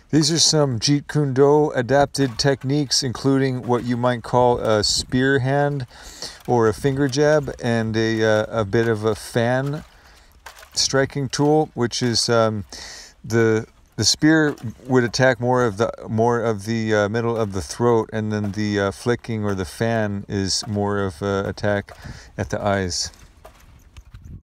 These are some Jeet Kune Do adapted techniques, including what you might call a spear hand or a finger jab, and a bit of a fan striking tool, which is the spear would attack more of the middle of the throat, and then the flicking or the fan is more of an attack at the eyes.